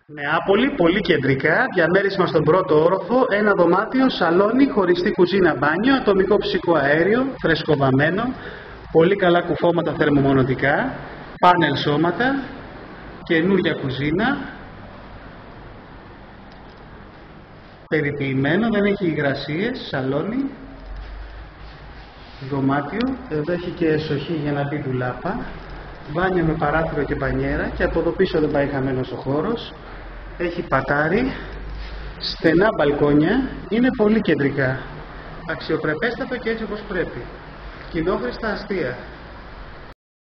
Νεάπολη, πολύ κεντρικά, διαμέρισμα στον πρώτο όροφο, ένα δωμάτιο, σαλόνι, χωριστή κουζίνα, μπάνιο, ατομικό φυσικό αέριο, φρεσκοβαμμένο, πολύ καλά κουφώματα θερμομονωτικά, πάνελ σώματα, καινούρια κουζίνα, περιποιημένο, δεν έχει υγρασίες, σαλόνι, δωμάτιο, εδώ έχει και εσοχή για να μπει ντουλάπα, μπάνιο με παράθυρο και μπανιέρα και από εδώ πίσω δεν πάει χαμένος ο χώρος. Έχει πατάρι, στενά μπαλκόνια, είναι πολύ κεντρικά, αξιοπρεπέστατο και έτσι όπως πρέπει. Κοινόχρηστα αστεία.